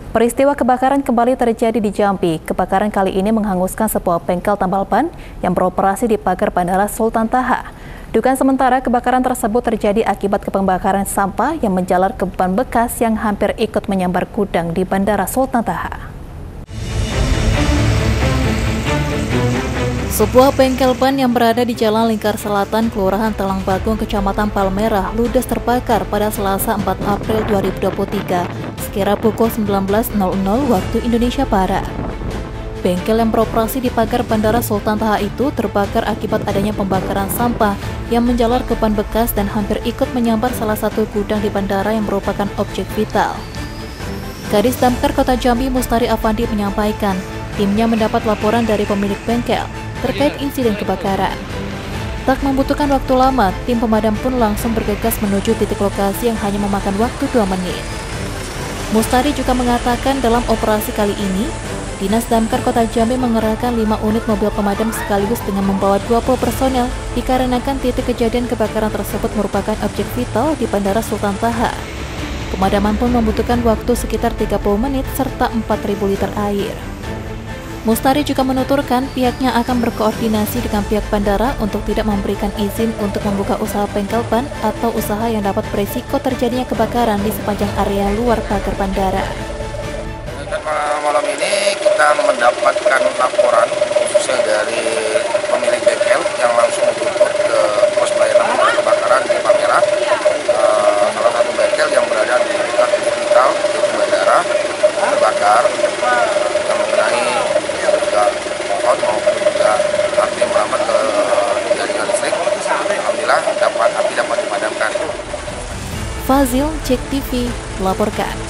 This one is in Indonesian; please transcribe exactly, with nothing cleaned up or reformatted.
Peristiwa kebakaran kembali terjadi di Jambi. Kebakaran kali ini menghanguskan sebuah bengkel tambal ban yang beroperasi di pagar Bandara Sultan Taha. Dugaan sementara kebakaran tersebut terjadi akibat pembakaran sampah yang menjalar ke ban bekas yang hampir ikut menyambar gudang di Bandara Sultan Taha. Sebuah bengkel ban yang berada di Jalan Lingkar Selatan, Kelurahan Telang Bagong, Kecamatan Palmerah, ludes terbakar pada Selasa empat April dua ribu dua puluh tiga, sekira pukul sembilan belas nol nol waktu Indonesia Barat. Bengkel yang beroperasi di pagar Bandara Sultan Taha itu terbakar akibat adanya pembakaran sampah yang menjalar ke ban bekas dan hampir ikut menyambar salah satu gudang di bandara yang merupakan objek vital. Kadis Damkar Kota Jambi Mustari Afandi menyampaikan, timnya mendapat laporan dari pemilik bengkel terkait insiden kebakaran. Tak membutuhkan waktu lama, tim pemadam pun langsung bergegas menuju titik lokasi yang hanya memakan waktu dua menit. Mustari juga mengatakan dalam operasi kali ini, Dinas Damkar Kota Jambi mengerahkan lima unit mobil pemadam sekaligus dengan membawa dua puluh personel dikarenakan titik kejadian kebakaran tersebut merupakan objek vital di Bandara Sultan Taha. Pemadaman pun membutuhkan waktu sekitar tiga puluh menit serta empat ribu liter air. Mustari juga menuturkan pihaknya akan berkoordinasi dengan pihak bandara untuk tidak memberikan izin untuk membuka usaha bengkel ban atau usaha yang dapat berisiko terjadinya kebakaran di sepanjang area luar pagar bandara. Dan malam ini kita mendapatkan laporan khususnya dari pemilik bengkel yang langsung berikut ke pos pelayanan kebakaran di Palmerah. Uh, salah satu bengkel yang berada di dekat vital di bandara terbakar, yang mengenai juga pohon maupun juga api yang merambat ke jaringan listrik. Alhamdulillah dapat api dapat dipadamkan. Fazil, Cek T V, melaporkan.